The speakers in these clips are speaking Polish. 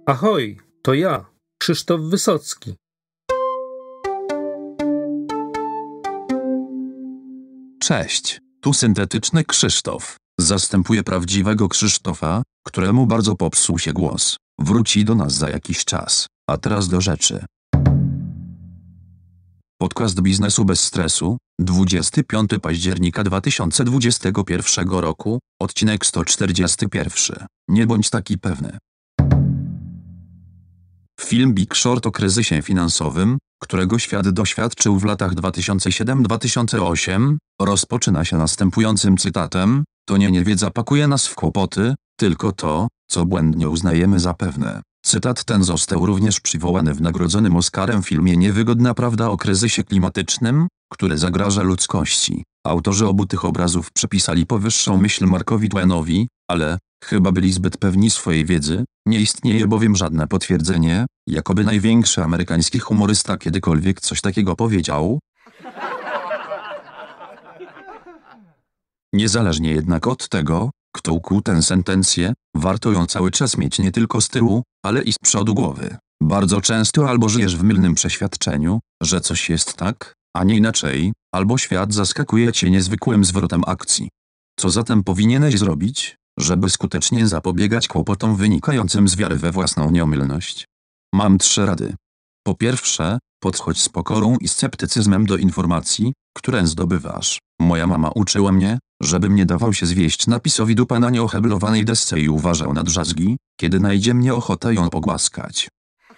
Ahoj, to ja, Krzysztof Wysocki. Cześć, tu syntetyczny Krzysztof. Zastępuję prawdziwego Krzysztofa, któremu bardzo popsuł się głos. Wróci do nas za jakiś czas. A teraz do rzeczy. Podcast biznesu bez stresu, 25 października 2021 roku, odcinek 141. Nie bądź taki pewny. Film Big Short o kryzysie finansowym, którego świat doświadczył w latach 2007-2008, rozpoczyna się następującym cytatem: to nie niewiedza pakuje nas w kłopoty, tylko to, co błędnie uznajemy za pewne. Cytat ten został również przywołany w nagrodzonym Oscarem filmie Niewygodna prawda o kryzysie klimatycznym, który zagraża ludzkości. Autorzy obu tych obrazów przypisali powyższą myśl Markowi Twainowi, ale chyba byli zbyt pewni swojej wiedzy. Nie istnieje bowiem żadne potwierdzenie, jakoby największy amerykański humorysta kiedykolwiek coś takiego powiedział. Niezależnie jednak od tego, kto ukuł tę sentencję, warto ją cały czas mieć nie tylko z tyłu, ale i z przodu głowy. Bardzo często albo żyjesz w mylnym przeświadczeniu, że coś jest tak, a nie inaczej, albo świat zaskakuje cię niezwykłym zwrotem akcji. Co zatem powinieneś zrobić, żeby skutecznie zapobiegać kłopotom wynikającym z wiary we własną nieomylność? Mam 3 rady. Po pierwsze, podchodź z pokorą i sceptycyzmem do informacji, które zdobywasz. Moja mama uczyła mnie, żebym nie dawał się zwieść napisowi dupa na nieoheblowanej desce i uważał na drzazgi, kiedy najdzie mnie ochota ją pogłaskać.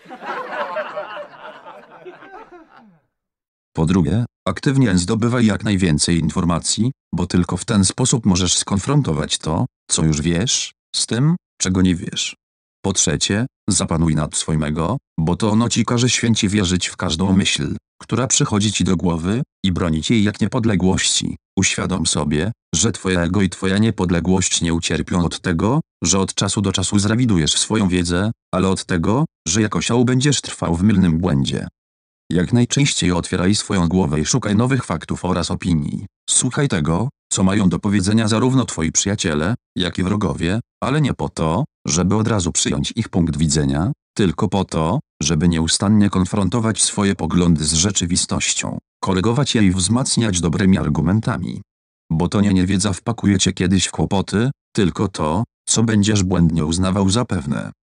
Po drugie, aktywnie zdobywaj jak najwięcej informacji, bo tylko w ten sposób możesz skonfrontować to, co już wiesz, z tym, czego nie wiesz. Po trzecie, zapanuj nad swoim ego, bo to ono ci każe święcie wierzyć w każdą myśl, która przychodzi ci do głowy, i bronić jej jak niepodległości. Uświadom sobie, że twoje ego i twoja niepodległość nie ucierpią od tego, że od czasu do czasu zrewidujesz swoją wiedzę, ale od tego, że jako osioł będziesz trwał w mylnym błędzie. Jak najczęściej otwieraj swoją głowę i szukaj nowych faktów oraz opinii. Słuchaj tego, co mają do powiedzenia zarówno twoi przyjaciele, jak i wrogowie, ale nie po to, żeby od razu przyjąć ich punkt widzenia, tylko po to, żeby nieustannie konfrontować swoje poglądy z rzeczywistością, korygować je i wzmacniać dobrymi argumentami. Bo to nie niewiedza wpakuje cię kiedyś w kłopoty, tylko to, co będziesz błędnie uznawał za pewne.